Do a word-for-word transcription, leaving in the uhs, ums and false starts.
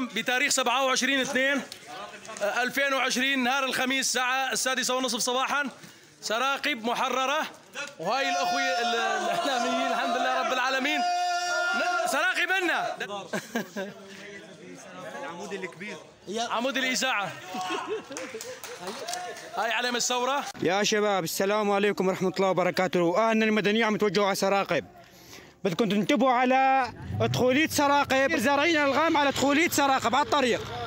اليوم بتاريخ سبعة وعشرين اثنين ألفين وعشرين نهار الخميس الساعة السادسة والنصف صباحا سراقب محررة. وهاي الأخوة الإعلاميين الحمد لله رب العالمين سراقب لنا العمود الكبير عمود الإذاعة. هاي علم الثورة. يا شباب السلام عليكم ورحمة الله وبركاته. أهلنا المدنية عم توجهوا على سراقب، بدكم تنتبهوا على دخولية سراقب، زارعين الغام على دخولية سراقب على الطريق.